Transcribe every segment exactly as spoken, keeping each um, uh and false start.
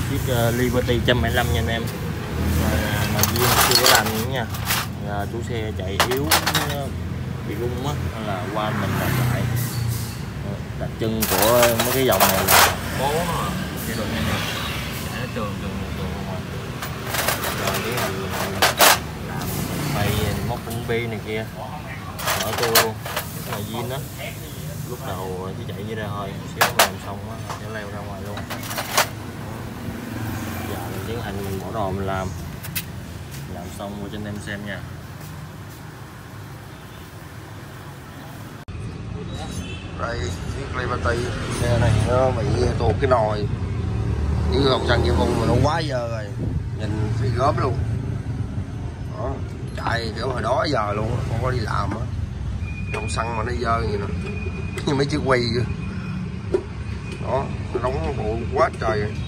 chiếc uh, Liberty một trăm hai mươi lăm nha anh em. Mà Duyên chưa có làm gì nha. À, chủ xe chạy yếu bị rung á, nên là qua mình làm lại. Đặc trưng của mấy cái dòng này là bố chế độ này nè, chạy nó trường trường trường không à. Rồi tiến hành làm bay móc cũng bi này kia, mở tua luôn. Cái này Duyên đó, lúc đầu chỉ chạy như ra thôi, xíu làm xong á sẽ leo ra ngoài luôn. Giờ mình tiến hành mình bỏ đồ mình làm, làm xong rồi cho anh em xem nha. Đây chiếc Liberty xe này nó bị tuột cái nồi như lòng xăng kia vùng mà nó quá dơ rồi, nhìn phi gớm luôn đó, chạy kiểu hồi đó giờ luôn, không có đi làm á, lòng xăng mà nó dơ như nè, như mấy chiếc quay kìa đó, nó đóng bụi quá trời rồi.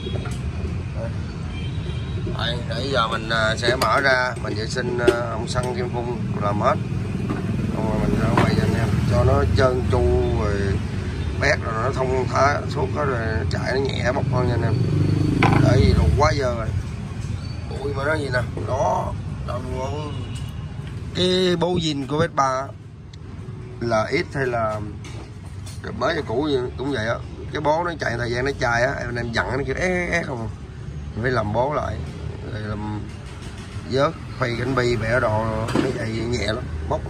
Đây, để giờ mình sẽ mở ra mình vệ sinh ông xăng kim phun làm hết, xong rồi mình ra quay cho anh em cho nó trơn tru rồi bét rồi nó thông thả suốt hết rồi chạy nó nhẹ bốc hơn nha anh em. Để gì đồ quá giờ rồi, bụi mà nó gì nè đó, đó luôn. Cái bố zin của Vespa là ít hay là mới hay cũ gì cũng vậy á, cái bố nó chạy thời gian nó chai á, anh em dặn nó kêu é é không, mình phải làm bố lại rồi làm vớt phay cánh bi bẻ đồ nó chạy nhẹ lắm bốc.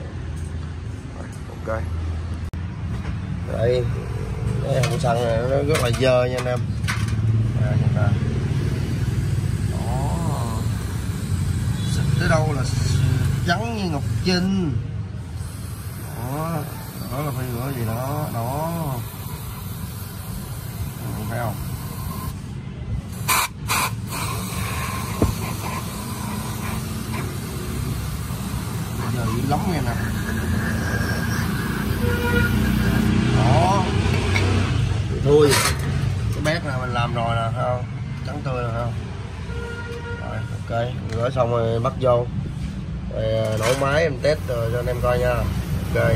Ok đây, cái hộp xăng này nó rất là dơ nha anh em. À, nhìn nè đó, xịt tới đâu là trắng như ngọc trinh đó, đó là phải rửa gì đó đó, phải không? Giờ dữ lắm nghe nè đó, thôi cái bét này mình làm rồi nè, thấy không, trắng tươi rồi, thấy không? Rồi ok, rửa xong rồi bắt vô rồi nổ máy em test rồi cho anh em coi nha. Ok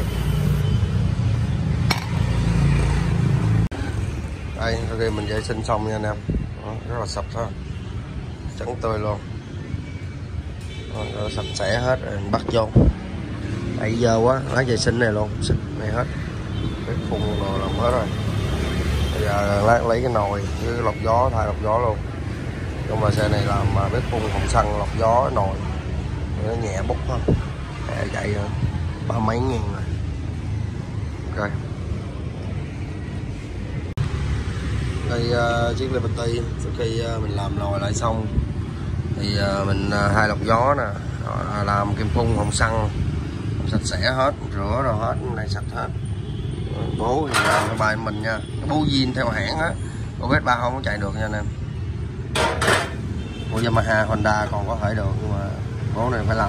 đây, ok mình vệ sinh xong nha anh em đó, rất là sạch đó, trắng tươi luôn đó, rất là sạch sẽ hết rồi mình bắt vô. Bây giờ quá lá vệ sinh này luôn, xịt này hết, cái phun rồi làm hết rồi. Bây giờ lát lấy cái nồi với cái lọc gió thay lọc gió luôn. Nhưng mà xe này làm bếp phun không xăng lọc gió nồi nó nhẹ bốc thôi, để chạy ba mấy ngàn rồi. Ok đây uh, chiếc Liberty sau khi uh, mình làm nồi lại xong thì uh, mình uh, hai lọc gió nè, uh, làm kim phun không xăng sạch sẽ hết, rửa rồi hết, này sạch hết. Bố thì làm cho bài mình nha, cái bố zin theo hãng á, của Vespa không có chạy được nha anh em. Của Yamaha, Honda còn có thể được nhưng mà bố này phải làm.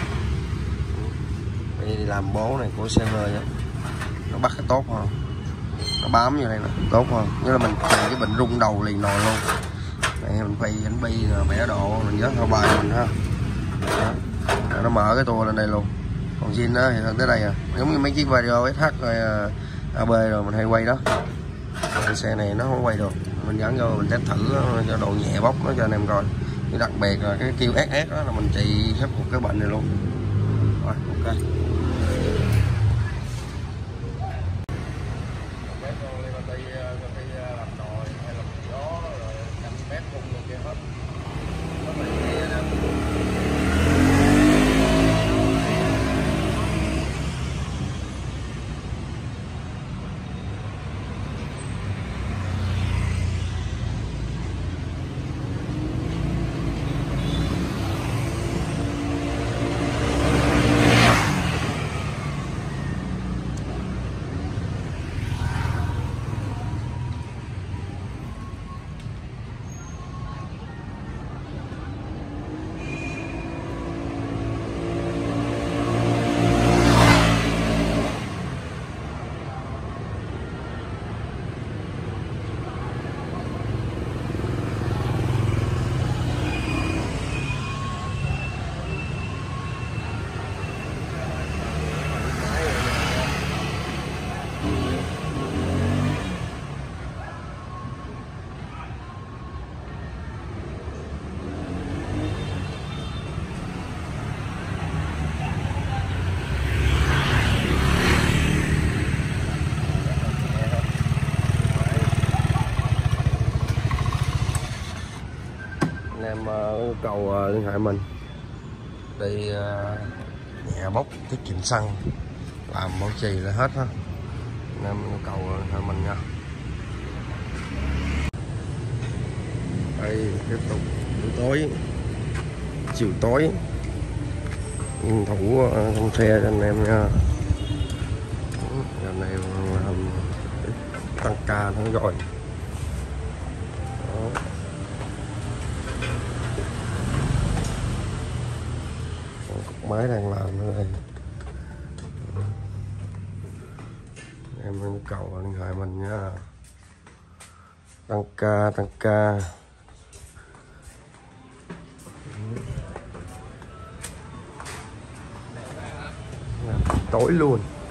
Đây đi làm bố này của xê vê nhá, nó bắt cái tốt hơn, nó bám như này nè, tốt hơn. Như là mình chạy cái bệnh rung đầu liền nồi luôn. Đây mình phay bánh bi rồi bẻ độ mình nhớ theo bài mình ha. Đó. Nó mở cái tua lên đây luôn. Còn zin đó thì hơn tới đây à, giống như mấy chiếc video ét hát rồi a bê rồi mình hay quay đó. Cái xe này nó không quay được, mình gắn vô mình test thử cho độ nhẹ bốc nó cho anh em coi. Cái đặc biệt là cái kêu ét ét đó là mình trị khắc phục cái bệnh này luôn. Rồi ok. em uh, có nhu cầu uh, liên hệ mình. Đi uh, nhẹ bốc tiết kiệm xăng, làm bảo trì là hết ha. Anh em nhu cầu liên hệ mình nha. Đây tiếp tục buổi tối, chiều tối thủ trong xe cho anh em nha. Giờ này làm tăng ca nữa rồi. Đó. Cục máy đang làm nữa đây. Em nhu cầu liên hệ mình nha. Tăng ca tăng ca. Tối luôn.